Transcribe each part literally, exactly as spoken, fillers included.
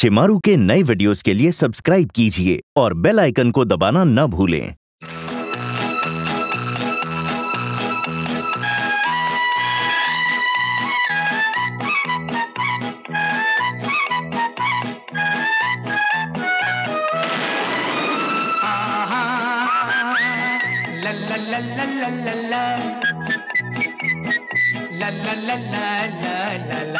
शिमारू के नए वीडियोस के लिए सब्सक्राइब कीजिए और बेल आइकन को दबाना न भूलें। La la la la la la la la la la la la la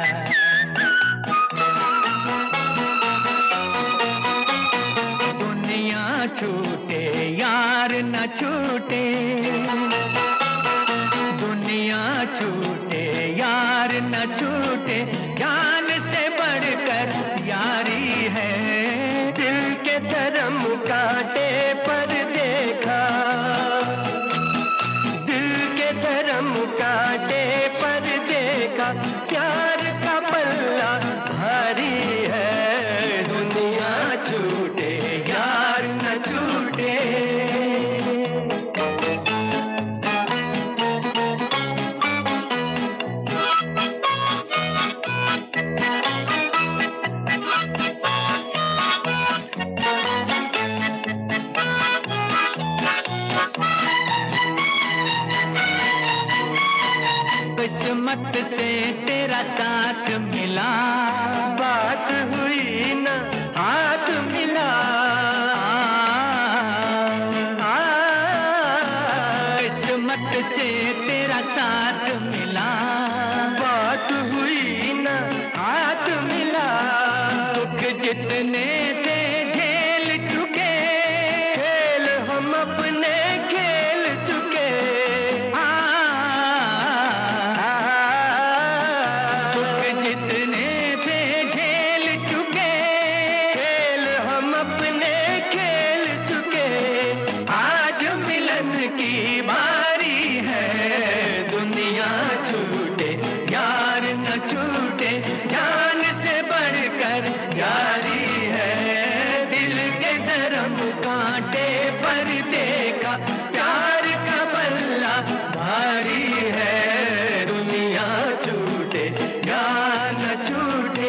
दुनिया छूटे यार न छूटे, दुनिया छूटे यार न छूटे, जान से बढ़कर यारी है। दिल के धर्म कांटे पर देखा, दिल के धर्म कांटे पर देखा, प्यार का पल्ला भारी है। दुनिया छूटे यार न छूटे। किस्मत से तेरा साथ मिला, बात हुई ना हाथ मिला। किस्मत से तेरा साथ मिला, बात हुई ना हाथ मिला। दुख जितने थे झेल चुके, खेल हम अपने खेल चुके। जितने थे खेल चुके, खेल हम अपने खेल चुके। आज मिलन की बारी है। दुनिया छूटे यार न छूटे, जान से बढ़कर यारी है। दिल के धर्म कांटे पर देखा, प्यार का पल्ला भारी है। दुनिया छूटे यार न छूटे।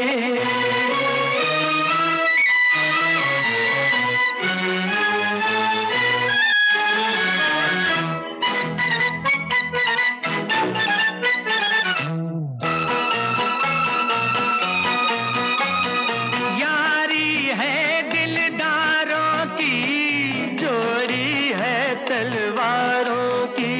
यारी है दिलदारों की, जोड़ी है तलवारों की।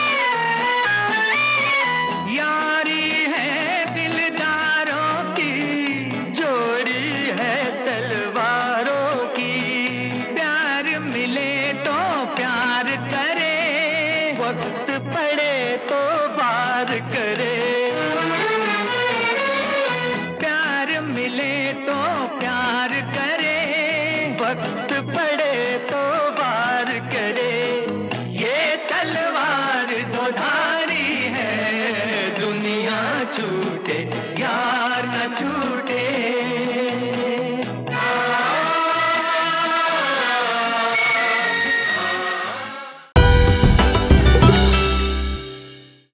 यारी है दिलदारों की, जोड़ी है तलवारों की। प्यार मिले तो प्यार करे, वक्त पड़े तो वार करे।